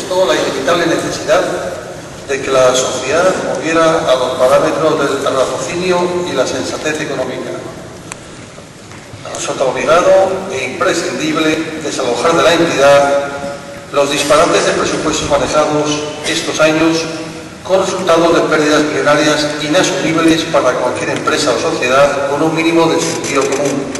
manifestó la inevitable necesidad de que la sociedad volviera a los parámetros del raciocinio y la sensatez económica. Resulta obligado e imprescindible desalojar de la entidad los disparates de presupuestos manejados estos años con resultados de pérdidas millonarias inasumibles para cualquier empresa o sociedad con un mínimo de sentido común.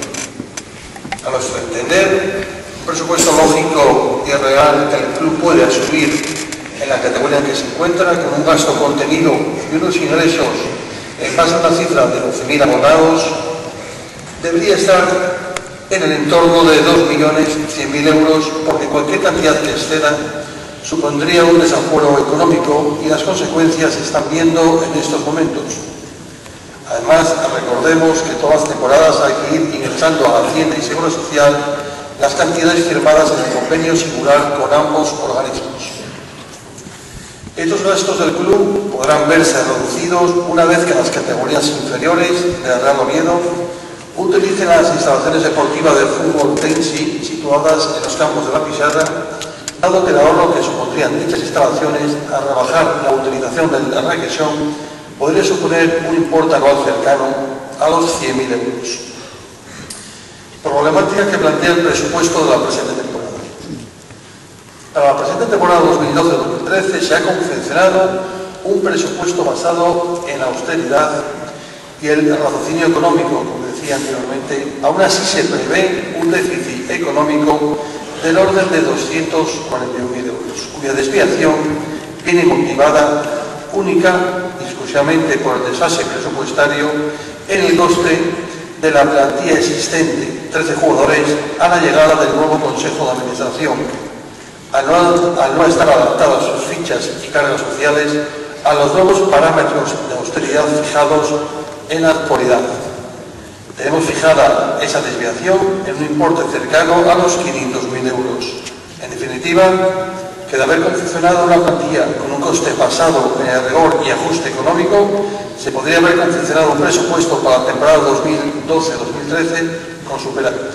A nuestro entender, un presupuesto lógico y real que el club puede asumir en la categoría en que se encuentra, con un gasto contenido y unos ingresos en base a una cifra de 11.000 abonados, debería estar en el entorno de 2.100.000 euros, porque cualquier cantidad que exceda supondría un desafuero económico y las consecuencias se están viendo en estos momentos. Además, recordemos que todas las temporadas hay que ir ingresando a Hacienda y Seguro Social las cantidades firmadas en el convenio singular con ambos organismos. Estos gastos del club podrán verse reducidos una vez que las categorías inferiores del Real Oviedo utilicen las instalaciones deportivas del fútbol Tensi situadas en los campos de la Pisada, dado que el ahorro que supondrían dichas instalaciones al rebajar la utilización de la regresión podría suponer un importe anual cercano a los 100.000 euros. Problemática que plantea el presupuesto de la presente temporada. Para la presente temporada 2012-2013 se ha confeccionado un presupuesto basado en la austeridad y el raciocinio económico, como decía anteriormente. Aún así se prevé un déficit económico del orden de 241.000 euros, cuya desviación viene motivada única y exclusivamente por el desfase presupuestario en el coste de la plantilla existente, 13 jugadores, a la llegada del nuevo Consejo de Administración, al no estar adaptadas sus fichas y cargas sociales a los nuevos parámetros de austeridad fijados en la actualidad. Tenemos fijada esa desviación en un importe cercano a los 500.000 euros. En definitiva, que de haber confeccionado una plantilla con un coste basado en el rigor y ajuste económico, se podría haber confeccionado un presupuesto para la temporada 2012-2013 con superávit.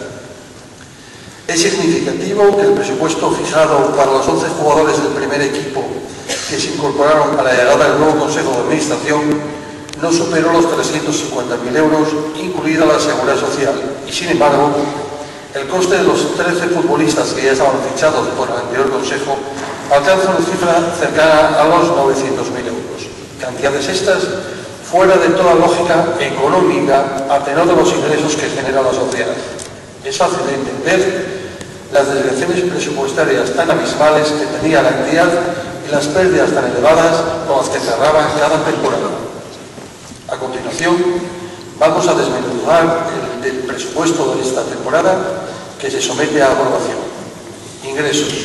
Es significativo que el presupuesto fijado para los 11 jugadores del primer equipo que se incorporaron a la llegada del nuevo Consejo de Administración no superó los 350.000 euros, incluida la Seguridad Social, y sin embargo, el coste de los 13 futbolistas que ya estaban fichados por el anterior Consejo alcanza una cifra cercana a los 900.000 euros. Cantidades estas fuera de toda lógica económica a tenor de los ingresos que genera la sociedad. Es fácil de entender las desviaciones presupuestarias tan abismales que tenía la entidad y las pérdidas tan elevadas con las que cerraba cada temporada. A continuación, vamos a desmenuzar el presupuesto de esta temporada que se somete a aprobación. Ingresos.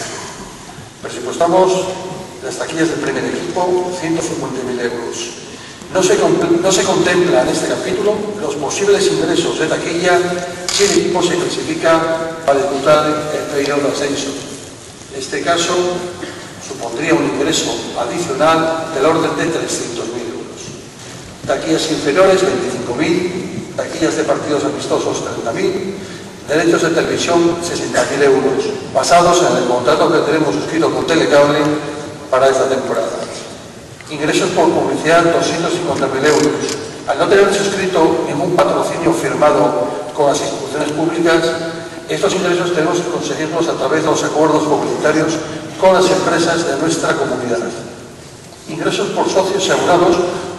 Presupuestamos las taquillas del primer equipo, 150.000 euros. No se contempla en este capítulo los posibles ingresos de taquilla si el equipo se clasifica para disputar el periodo de ascenso. En este caso, supondría un ingreso adicional del orden de 300.000 euros. Taquillas inferiores, 25.000, taquillas de partidos amistosos, 30.000, derechos de televisión, 60.000 euros, basados en el contrato que tenemos suscrito con Telecable para esta temporada. Ingresos por publicidad, 250.000 euros. Al no tener suscrito ningún patrocinio firmado con las instituciones públicas, estos ingresos tenemos que conseguirlos a través de los acuerdos publicitarios con las empresas de nuestra comunidad. Ingresos por socios asegurados,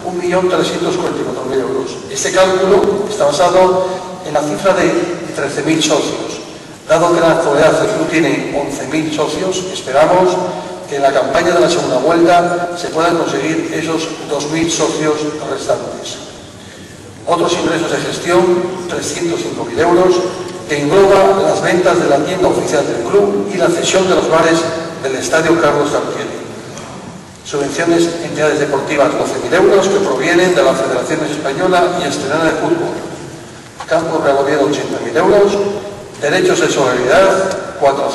1.344.000 euros. Este cálculo está basado en la cifra de 13.000 socios. Dado que en la actualidad el club tiene 11.000 socios, esperamos que en la campaña de la segunda vuelta se puedan conseguir esos 2.000 socios restantes. Otros ingresos de gestión, 305.000 euros, que engloba las ventas de la tienda oficial del club y la cesión de los bares del Estadio Carlos Tartiere. Subvenciones a entidades deportivas, 12.000 euros, que provienen de la Federación Española y Asturiana de Fútbol. Campo Real Oviedo, 80.000 euros. Derechos de solidaridad,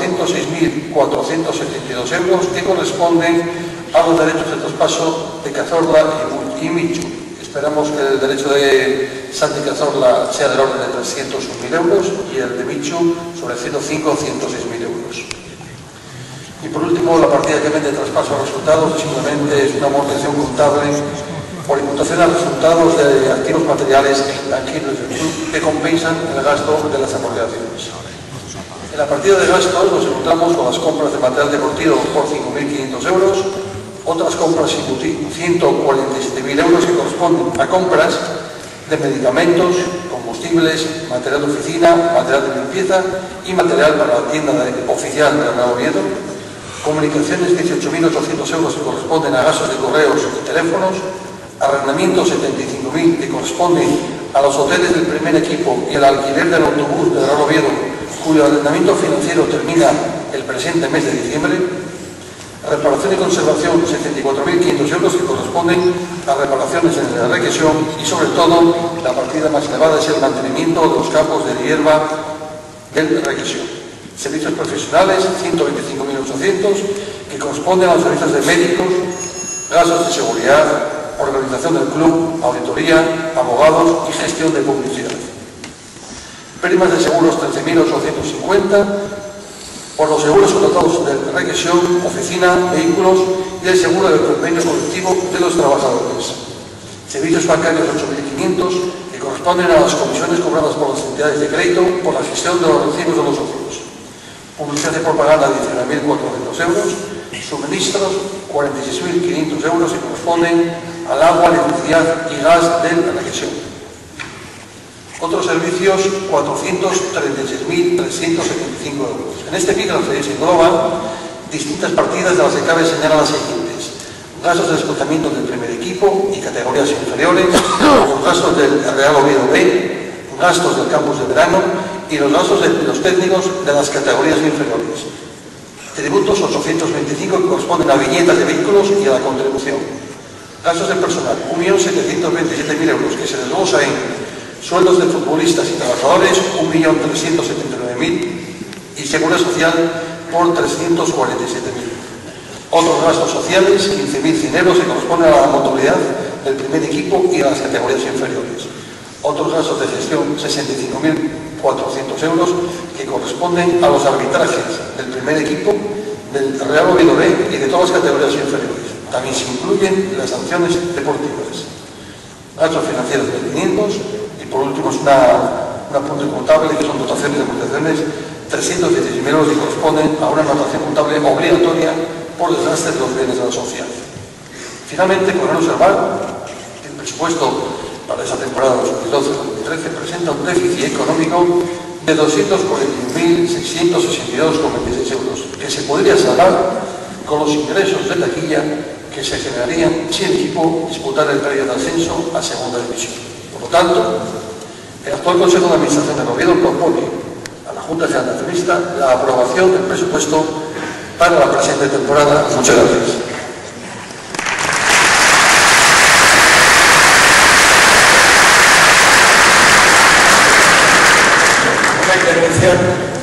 406.472 euros, que corresponden a los derechos de traspaso de Cazorla y Michu. Esperamos que el derecho de Santi Cazorla sea del orden de 301.000 euros y el de Michu sobre 105 o 106.000 euros. Y por último, la partida que vende traspaso a resultados simplemente es una amortización contable por imputación a resultados de activos materiales e intangibles del club que compensan el gasto de las amortizaciones. En la partida de gastos nos encontramos con las compras de material deportivo por 5.500 euros, otras compras inútiles, 147.000 euros que corresponden a compras de medicamentos, combustibles, material de oficina, material de limpieza y material para la tienda oficial del Real Oviedo, comunicaciones 18.800 euros que corresponden a gastos de correos y teléfonos, arrendamientos 75.000 que corresponden a los hoteles del primer equipo y el alquiler del autobús del Real Oviedo, cuyo arrendamiento financiero termina el presente mes de diciembre, reparación y conservación 74.500 euros que corresponden a reparaciones en la regresión y sobre todo la partida más elevada es el mantenimiento de los campos de hierba del regresión. Servicios profesionales 125.800 que corresponden a los servicios de médicos, gastos de seguridad, organización del club, auditoría, abogados y gestión de publicidad. Primas de seguros 13.850 por los seguros contratados de regresión, oficina, vehículos y el seguro del convenio colectivo de los trabajadores. Servicios bancarios 8.500 que corresponden a las comisiones cobradas por las entidades de crédito por la gestión de los recibos de los socios. Publicidad de propaganda 19.400 euros. Suministros 46.500 euros que corresponden al agua, electricidad y gas de la regresión. Otros servicios 436.375 euros. En este epígrafe se engloban distintas partidas de las que cabe señalar las siguientes: gastos de desplazamiento del primer equipo y categorías inferiores, los gastos del Real Oviedo B, gastos del campus de verano y los gastos de los técnicos de las categorías inferiores. Tributos 825 que corresponden a viñetas de vehículos y a la contribución. Gastos del personal 1.727.000 euros que se desglosa en sueldos de futbolistas y trabajadores 1.379.000 y seguridad social por 347.000. Otros gastos sociales 15.100 euros que corresponden a la movilidad del primer equipo y a las categorías inferiores. Otros gastos de gestión 65.400 euros que corresponden a los arbitrajes del primer equipo, del Real Oviedo B y de todas las categorías inferiores. También se incluyen las sanciones deportivas. Gastos financieros de 500 y por último es un apunte contable que son dotaciones de amortizaciones 316.000 euros que corresponden a una anotación contable obligatoria por desastre de los bienes de la sociedad. Finalmente, podrán observar que el presupuesto para esa temporada 2012-2013 presenta un déficit económico de 241.662,26 euros, que se podría saldar con los ingresos de taquilla que se generarían si el equipo disputara el periodo de ascenso a segunda división. Por lo tanto, el actual Consejo de Administración del Oviedo propone a la Junta General de Accionistas la aprobación del presupuesto para la presente temporada. Muchas gracias. Una intervención.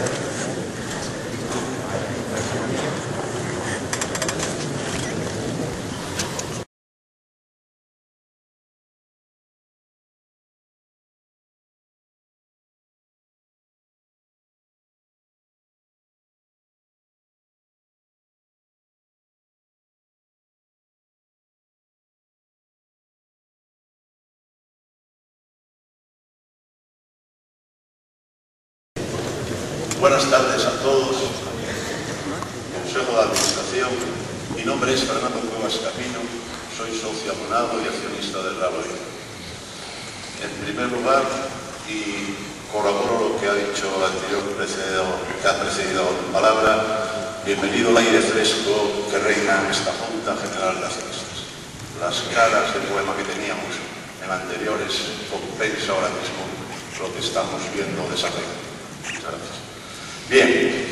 Buenas tardes a todos. Consejo de Administración. Mi nombre es Fernando Cuevas Camino. Soy socio abonado y accionista del Real Oviedo. En primer lugar, y corroboro lo que ha dicho el anterior que ha precedido la palabra, bienvenido al aire fresco que reina en esta Junta General de Accionistas. Las caras de poema que teníamos en anteriores compensa ahora mismo lo que estamos viendo desarrollar. Muchas gracias. Bien,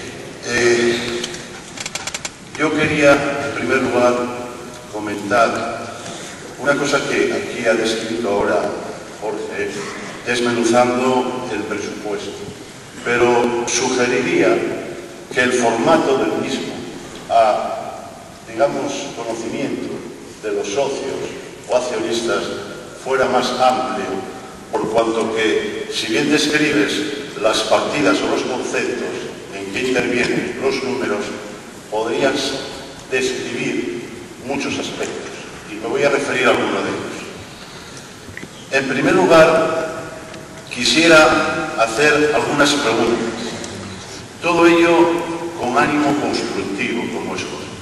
yo quería en primer lugar comentar una cosa que aquí ha descrito ahora Jorge, desmenuzando el presupuesto, pero sugeriría que el formato del mismo a, digamos, conocimiento de los socios o accionistas fuera más amplio, por cuanto que, si bien describes las partidas o los conceptos en que intervienen los números, podrías describir muchos aspectos y me voy a referir a alguno de ellos. En primer lugar, quisiera hacer algunas preguntas, todo ello con ánimo constructivo, como es cosa.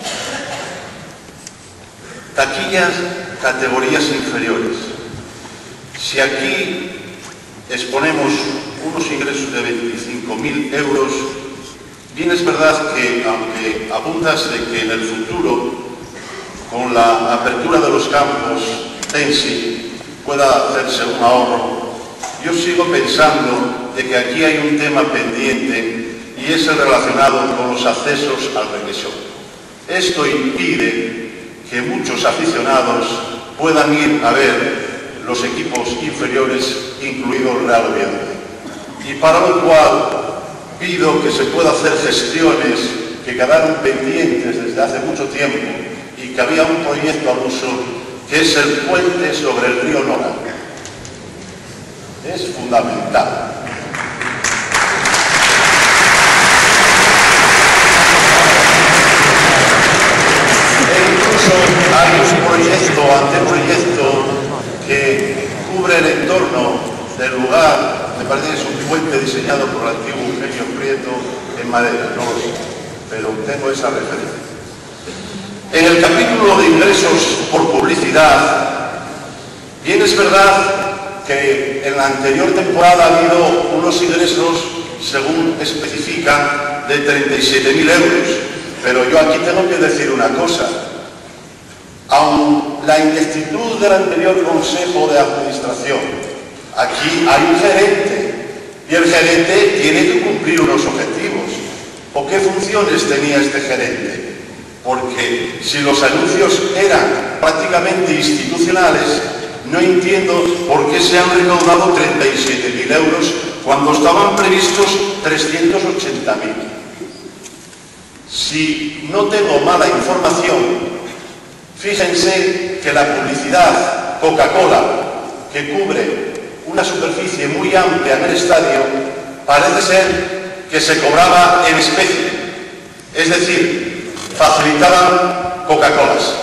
Taquillas, categorías inferiores. Si aquí exponemos unos ingresos de 25.000 euros, bien es verdad que, aunque abundas de que en el futuro, con la apertura de los campos TENSI, pueda hacerse un ahorro, yo sigo pensando de que aquí hay un tema pendiente y es el relacionado con los accesos al requesón. Esto impide que muchos aficionados puedan ir a ver los equipos inferiores, incluido el Real Oviedo. Y para lo cual pido que se pueda hacer gestiones que quedaron pendientes desde hace mucho tiempo y que había un proyecto al uso, que es el puente sobre el río Nora. Es fundamental. E incluso hay un anteproyecto que cubre el entorno del lugar. Me parece que es un puente diseñado por el antiguo Eugenio Prieto en madera, no lo sé, pero tengo esa referencia. En el capítulo de ingresos por publicidad, bien es verdad que en la anterior temporada ha habido unos ingresos, según especifican, de 37.000 euros, pero yo aquí tengo que decir una cosa. Aun la ineptitud del anterior Consejo de Administración, aquí hay un gerente y el gerente tiene que cumplir unos objetivos. ¿O qué funciones tenía este gerente? Porque si los anuncios eran prácticamente institucionales, no entiendo por qué se han recaudado 37.000 euros cuando estaban previstos 380.000. Si no tengo mala información, fíjense que la publicidad Coca-Cola, que cubre una superficie muy amplia en el estadio, parece ser que se cobraba en especie, es decir, facilitaban Coca-Colas.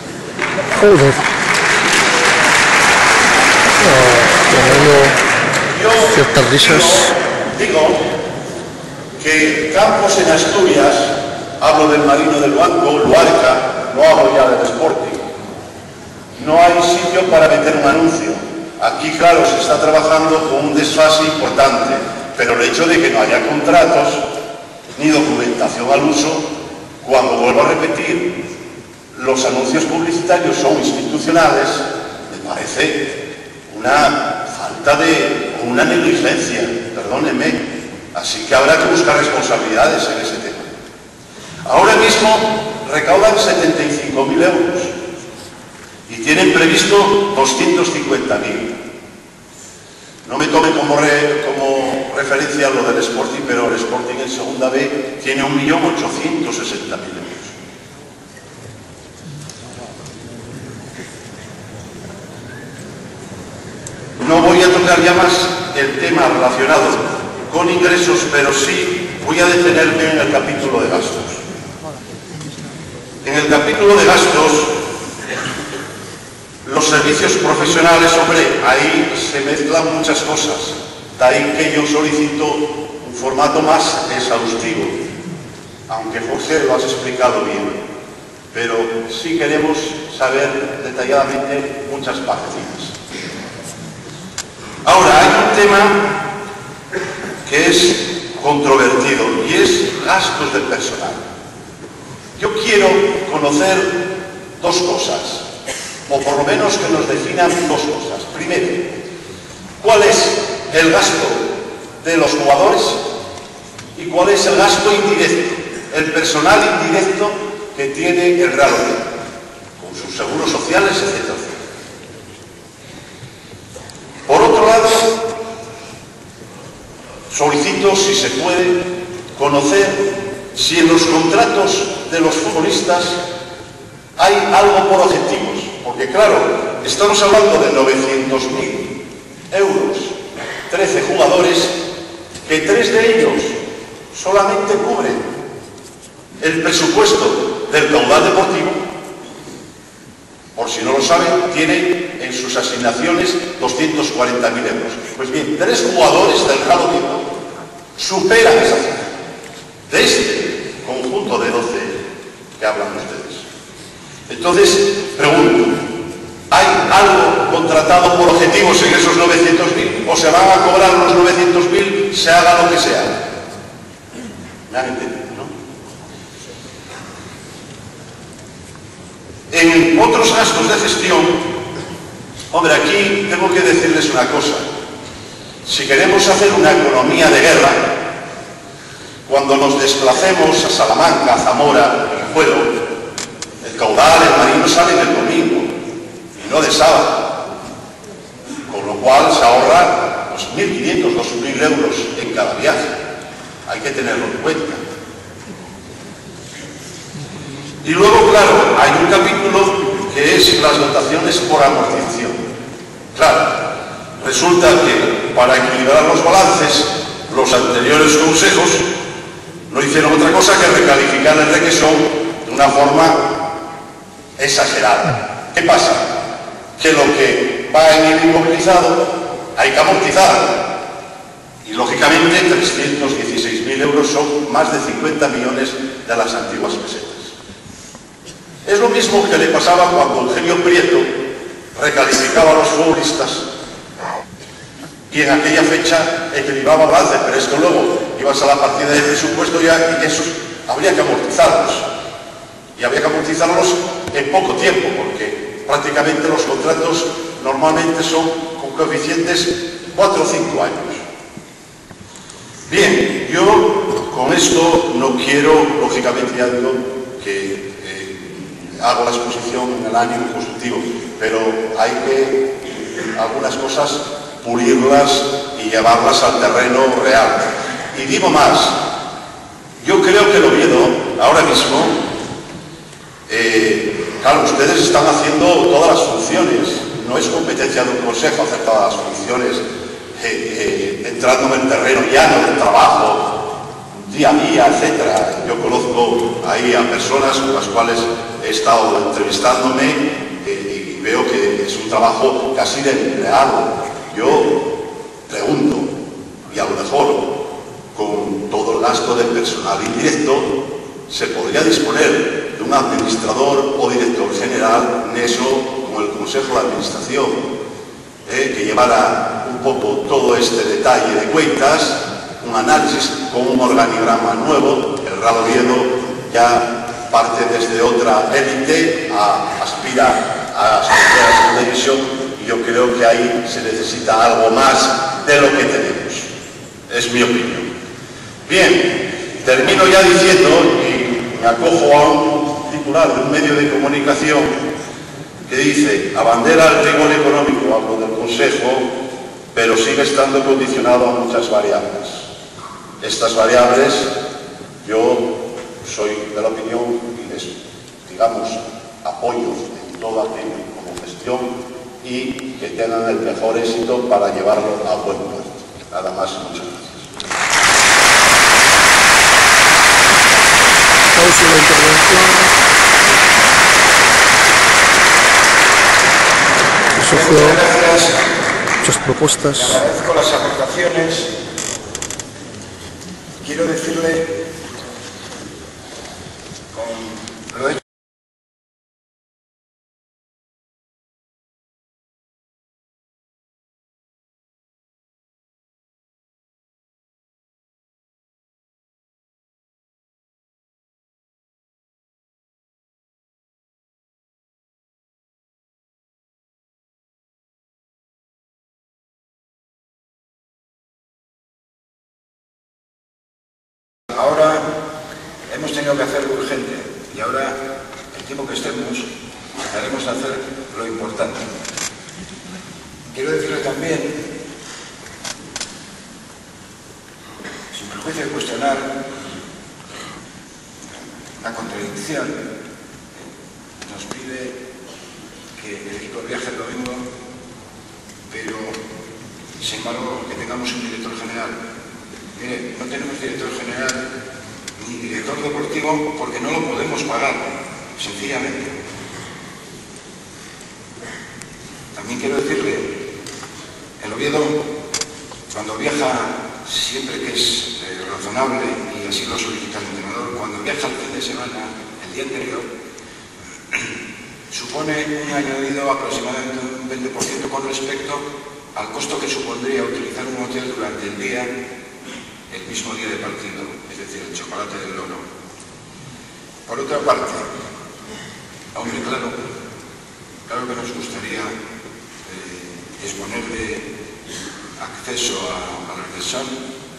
Yo digo que campos en Asturias, hablo del Marino del Banco, Luarca, no hablo ya del Sporting, no hay sitio para meter un anuncio. Aquí, claro, se está trabajando con un desfase importante, pero el hecho de que no haya contratos ni documentación al uso, cuando vuelvo a repetir, los anuncios publicitarios son institucionales, me parece una falta de, una negligencia, perdónenme, así que habrá que buscar responsabilidades en ese tema. Ahora mismo recaudan 75.000 euros y tienen previsto 250.000. No me tome como referencia lo del Sporting, pero el Sporting en segunda B tiene 1.860.000 euros. No voy a tocar ya más el tema relacionado con ingresos, pero sí voy a detenerme en el capítulo de gastos. En el capítulo de gastos, los servicios profesionales, hombre, ahí se mezclan muchas cosas. De ahí que yo solicito un formato más exhaustivo, aunque Jorge lo has explicado bien, pero sí queremos saber detalladamente muchas partecitas. Ahora, hay un tema que es controvertido y es gastos del personal. Yo quiero conocer dos cosas, o por lo menos que nos definan dos cosas. Primero, ¿cuál es el gasto de los jugadores y cuál es el gasto indirecto, el personal indirecto que tiene el Real Oviedo, con sus seguros sociales, etcétera? Por otro lado, solicito, si se puede, conocer si en los contratos de los futbolistas hay algo por objetivos, porque claro, estamos hablando de 900.000 euros, 13 jugadores, que 3 de ellos solamente cubren El presupuesto del caudal deportivo, por si no lo saben, tiene en sus asignaciones 240.000 euros. Pues bien, 3 jugadores del Real Oviedo superan esa cifra de este conjunto de 12 que hablan ustedes. Entonces, pregunto, ¿hay algo contratado por objetivos en esos 900.000? ¿O se van a cobrar los 900.000, se haga lo que se haga? ¿Me han entendido, no? En otros gastos de gestión, hombre, aquí tengo que decirles una cosa. Si queremos hacer una economía de guerra, cuando nos desplacemos a Salamanca, a Zamora, a Guijuelo, el caudal, el marino sale el domingo y no de sábado, con lo cual se ahorra pues, 1.500, 2.000 euros en cada viaje. Hay que tenerlo en cuenta. Y luego, claro, hay un capítulo que es las dotaciones por amortización. Claro, resulta que para equilibrar los balances, los anteriores consejos no hicieron otra cosa que recalificar el requesón de una forma exagerada. ¿Qué pasa? Que lo que va en el inmovilizado hay que amortizar. Y lógicamente 316.000 euros son más de 50 millones de las antiguas pesetas. Es lo mismo que le pasaba cuando Eugenio Prieto recalificaba a los futbolistas y en aquella fecha equilibraba balance, pero es que luego ibas a la partida de presupuesto ya y esos habría que amortizarlos. Y había que amortizarlos en poco tiempo, porque prácticamente los contratos normalmente son con coeficientes 4 o 5 años. Bien, yo con esto no quiero, lógicamente ya digo que hago la exposición en el año consultivo, pero hay que algunas cosas pulirlas y llevarlas al terreno real. Y digo más, yo creo que el Oviedo, ahora mismo, claro, ustedes están haciendo todas las funciones, no es competencia de un consejo hacer todas las funciones, entrando en el terreno llano del trabajo, día a día, etc. Yo conozco ahí a personas con las cuales he estado entrevistándome y veo que es un trabajo casi de empleado. Yo pregunto, y a lo mejor con todo el gasto de personal indirecto, se podría disponer de un administrador o director general en eso, como el Consejo de Administración, que llevara un poco todo este detalle de cuentas, un análisis con un organigrama nuevo. El Real Oviedo ya parte desde otra élite, aspira a la segunda división, y yo creo que ahí se necesita algo más de lo que tenemos. Es mi opinión. Bien, termino ya diciendo, y me acojo a un titular de un medio de comunicación que dice: abandera el rigor económico, hablo del Consejo, pero sigue estando condicionado a muchas variables. Estas variables, yo soy de la opinión y les, digamos, apoyo en todo aquello como gestión y que tengan el mejor éxito para llevarlo a buen puerto. Nada más, muchas gracias. Pausa la intervención. Muchas gracias. Muchas propuestas. Le agradezco las aportaciones. Quiero decirle, con lo hecho, ahora hemos tenido que hacer lo urgente y ahora, el tiempo que estemos, trataremos de hacer lo importante. Quiero decirle también, sin perjuicio de cuestionar la contradicción, nos pide que el equipo viaje el domingo, pero sin embargo que tengamos un director general. Mire, no tenemos director general ni director deportivo porque no lo podemos pagar, sencillamente. También quiero decirle, el Oviedo, cuando viaja, siempre que es razonable, y así lo solicita el entrenador, cuando viaja el fin de semana, el día anterior, supone un añadido aproximadamente un 20% con respecto al costo que supondría utilizar un hotel durante el día, el mismo día de partido, es decir, el chocolate del loro. Por otra parte, hombre, claro que nos gustaría disponer de acceso a la recepción,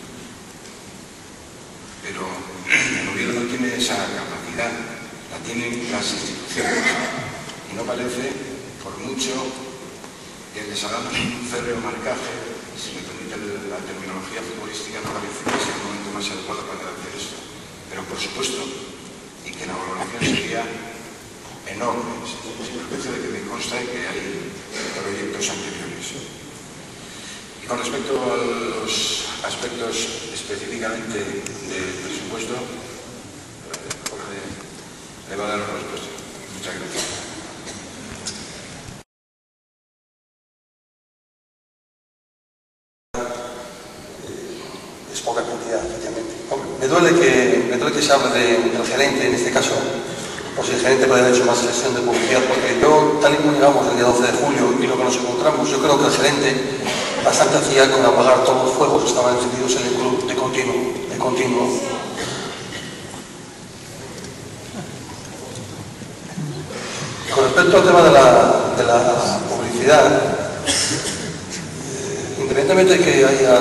pero el Oviedo no tiene esa capacidad, la tienen las instituciones, y no parece, por mucho que les hagamos un férreo marcaje, si me permite la terminología futbolística, no parece que sea el momento más adecuado para hacer esto. Pero por supuesto, y que la valoración sería enorme, sin perjuicio de que me consta que hay proyectos anteriores. Y con respecto a los aspectos específicamente del presupuesto, Jorge le va a dar la respuesta. Muchas gracias. Es poca cantidad, efectivamente. Me duele que se hable del gerente, en este caso, por si el gerente puede haber hecho más sesión de publicidad, porque yo, tal y como llegamos el día 12 de julio y lo que nos encontramos, yo creo que el gerente bastante hacía con apagar todos los fuegos que estaban encendidos en el club de continuo. Con respecto al tema de la publicidad, independientemente de que haya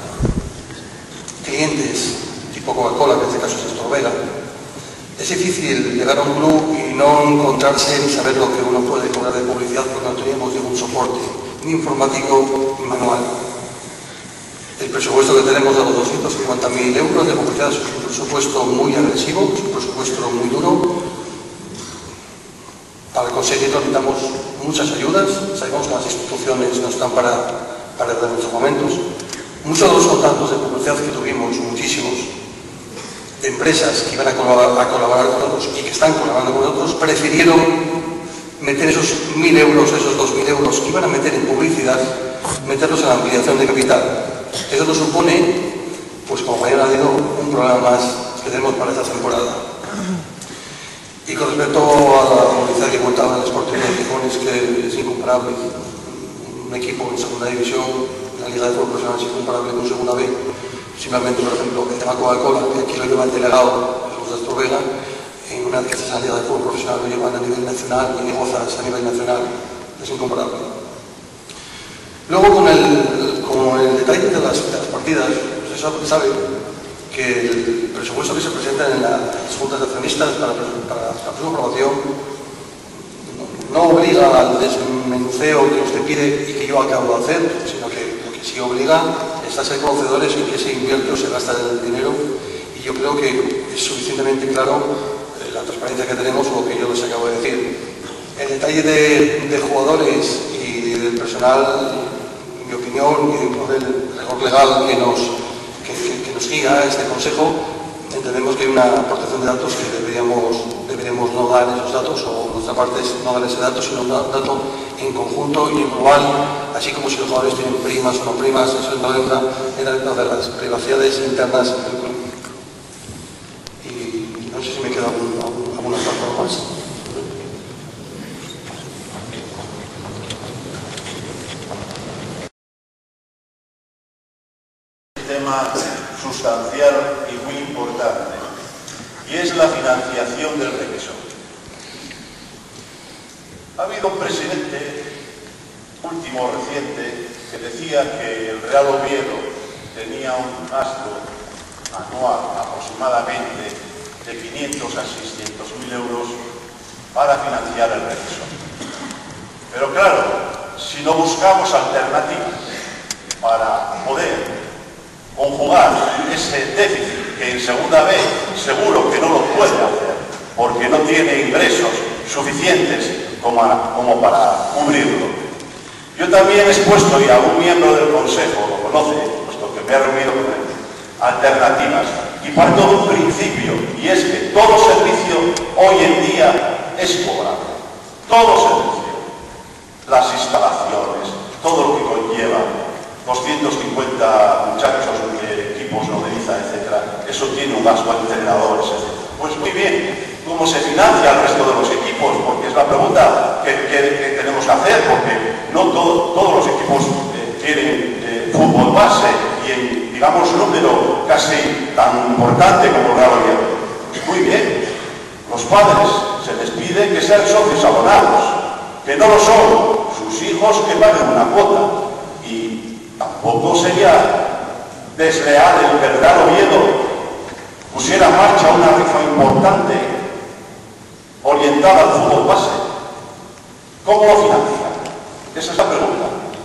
clientes tipo Coca-Cola, que en este caso es Astor Vega, es difícil llegar a un club y no encontrarse ni saber lo que uno puede cobrar de publicidad porque no teníamos ningún soporte, ni informativo ni manual. El presupuesto que tenemos de los 250.000 euros de publicidad es un presupuesto muy agresivo, es un presupuesto muy duro. Para conseguirlo necesitamos muchas ayudas, sabemos que las instituciones no están para perder muchos momentos. Muchos de los contactos de publicidad que tuvimos, muchísimos, de empresas que iban a colaborar con nosotros y que están colaborando con nosotros, prefirieron meter esos 1.000 euros, esos 2.000 euros que iban a meter en publicidad, meterlos en la ampliación de capital. Eso nos supone, pues como mañana ha habido, un problema más que tenemos para esta temporada. Y con respecto a la publicidad que contaba el Sporting de Gijón, es que es incomparable. Un equipo en segunda división, la Liga de Fútbol Profesional es incomparable con segunda B. Simplemente, por ejemplo, el tema Coca-Cola, que aquí lo lleva el delegado, los de Astor Vega, en una que esa Liga de Fútbol Profesional lo llevan a nivel nacional y negocias a nivel nacional. Es incomparable. Luego, con el detalle de las partidas, usted sabe que el presupuesto que se presenta en las juntas de accionistas para su aprobación no obliga al desmenuceo que usted pide y que yo acabo de hacer, sino que lo que sí obliga es a ser conocedores en qué se invierte o se gasta el dinero, y yo creo que es suficientemente claro la transparencia que tenemos o lo que yo les acabo de decir. El detalle de jugadores y del personal, en mi opinión, y por el rigor legal que nos guía este consejo, entendemos que hay una protección de datos que deberíamos no dar esos datos, o nuestra parte es no dar ese dato, sino un dato en conjunto y en global, así como si los jugadores tienen primas o no primas, eso entra dentro de las privacidades internas del club. Y no sé si me queda alguna cosa más. Tema sustancial y muy importante, y es la financiación del regreso. Ha habido un presidente último reciente que decía que el Real Oviedo tenía un gasto anual aproximadamente de 500 a 600.000 euros para financiar el regreso. Pero claro, si no buscamos alternativas para poder conjugar ese déficit que en segunda B seguro que no lo puede hacer porque no tiene ingresos suficientes como para cubrirlo. Yo también he expuesto, y algún miembro del Consejo lo conoce, puesto que me he reunido con él, alternativas, y parto de un principio, y es que todo servicio hoy en día es cobrable. Todo servicio. Las instalaciones, todo lo que conlleva, 250 muchachos, equipos, noveliza, etc. Eso tiene un gasto a entrenadores, etc. Pues muy bien, ¿cómo se financia el resto de los equipos? Porque es la pregunta que tenemos que hacer, porque no todos los equipos tienen fútbol base y en, digamos, número casi tan importante como el Real Oviedo. Pues muy bien, los padres se les pide que sean socios abonados, que no lo son, sus hijos que paguen una cuota. Y tampoco sería desleal el que el Real Oviedo pusiera en marcha una rifa importante orientada al fútbol base. ¿Cómo lo financia? Esa es la pregunta.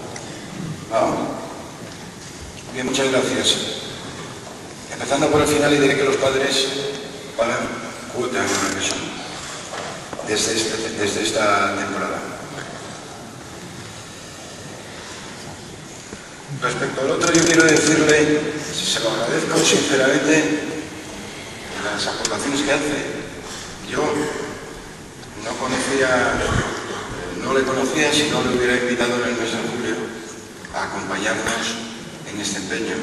Bien, muchas gracias. Empezando por el final, y diré que los padres pagan cuota en la regresión desde esta temporada. Respecto al otro, yo quiero decirle, se lo agradezco sinceramente, las aportaciones que hace. Yo no le conocía si no le hubiera invitado en el mes de julio a acompañarnos en este empeño.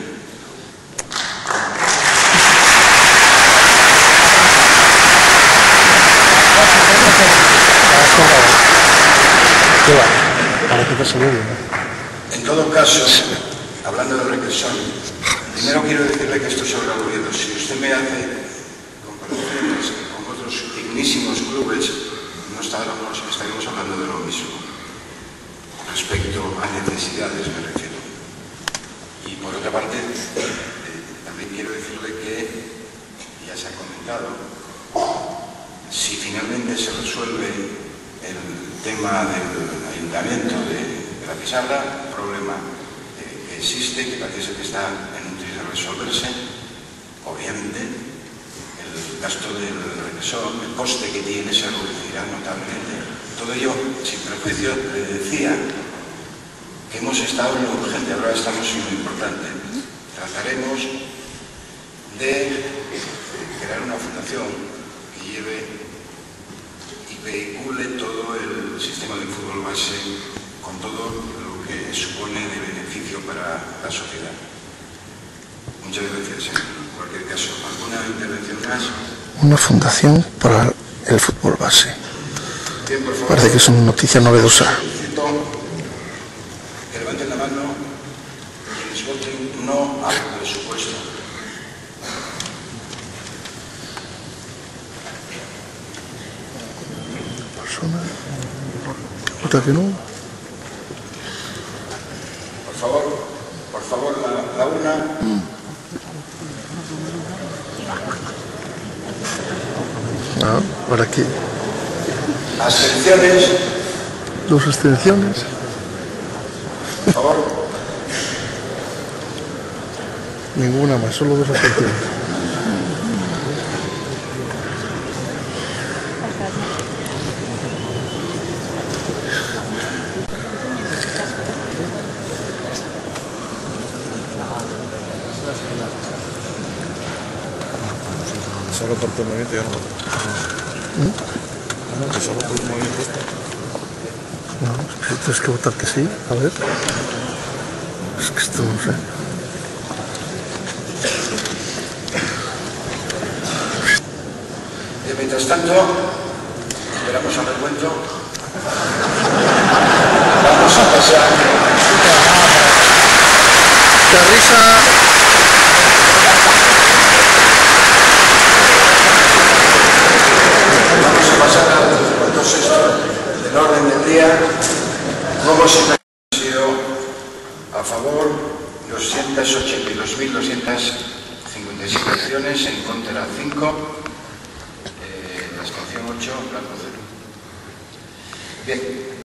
En todo caso, hablando de regresión, primero quiero decirle que esto es sobre el Oviedo. Si usted me hace comparaciones con otros dignísimos clubes, no estaríamos hablando de lo mismo. Respecto a necesidades, me refiero. Y por otra parte, también quiero decirle que, ya se ha comentado, si finalmente se resuelve el tema del ayuntamiento de la Pizarra, problema que existe, que parece que está en un tris de resolverse, obviamente el gasto del regresor, el coste que tiene se reducirá notablemente. Todo ello, sin prejuicio, le decía que hemos estado en lo urgente, ahora estamos en lo importante. Trataremos de crear una fundación que lleve y vehicule todo el sistema del fútbol base con todo lo que supone de beneficio para la sociedad. Muchas gracias. En cualquier caso, ¿alguna intervención más? Una fundación para el fútbol base. Bien, por favor. Parece que es una noticia novedosa. Que levanten la mano quienes voten no al presupuesto. Persona. ¿Otra que no? Por favor, la una. ¿Para qué? Abstenciones. Dos abstenciones. Por favor. Ninguna más, solo dos abstenciones. Solo por tu movimiento ya no. No, que solo por tu movimiento. No, si tienes que votar que sí, a ver. Es que esto no sé. Y mientras tanto, esperamos al recuento. Vamos a pasar. ¡Qué risa! Vamos a pasar al punto sexto del orden del día. Como siempre ha sido a favor 282.257 acciones, en contra 5, abstención 8, blanco 0. Bien.